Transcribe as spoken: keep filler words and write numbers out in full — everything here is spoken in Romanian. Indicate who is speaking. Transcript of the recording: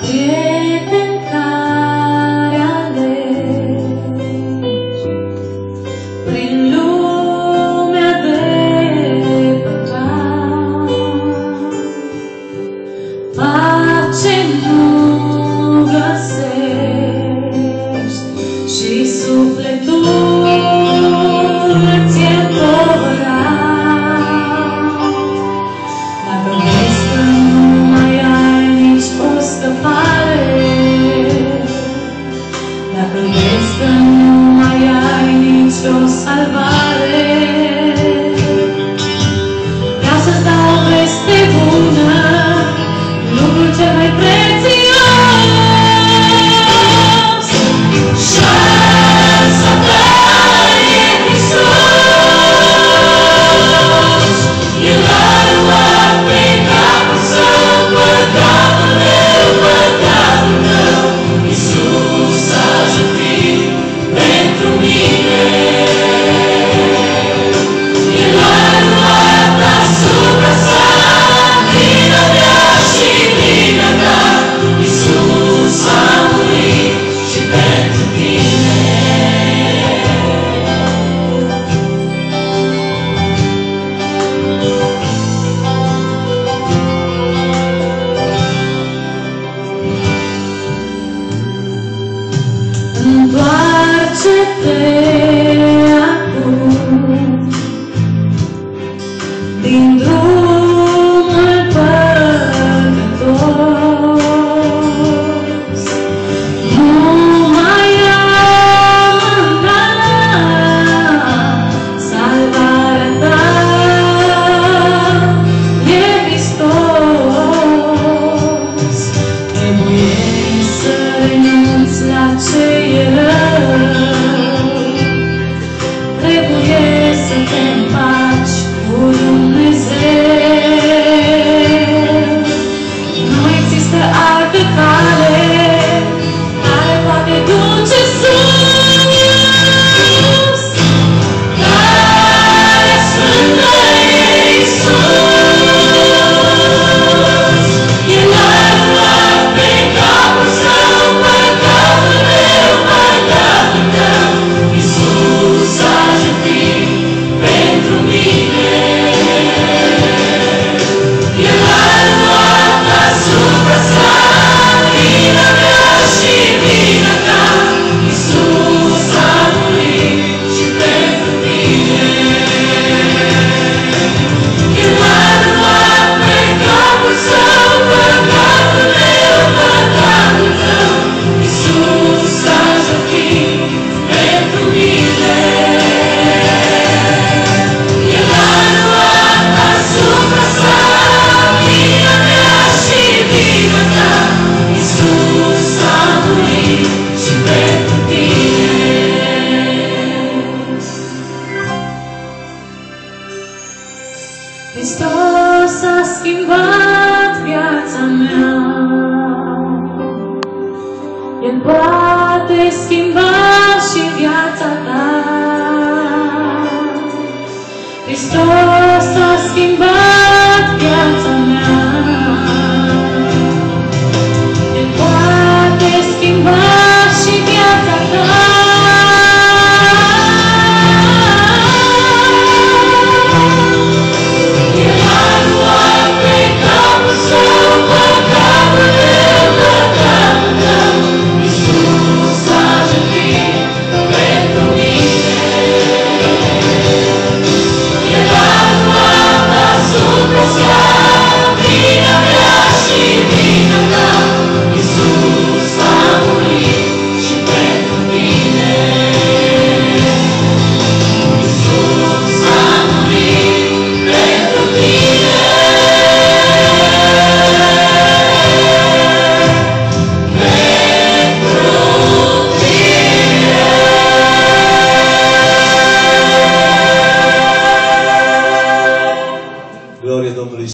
Speaker 1: prieten care alegi prin lumea de păcat, pace nu găsești și sufletul ți-e împovărat. Dacă vezi că nu mai ai nici o scăpare, dacă vezi că nu mai ai nici o salvare, vreau să-ți dau o veste bună, lucrul cel mai prețios. Șansa ta e Hristos, El a luat pe capul Său păcatul meu, păcatul meu. Iisus a jertfit pentru mine. El a luat asupra Sa vina mea și vina ta. Iisus a murit și pentru tine. Întoarce-te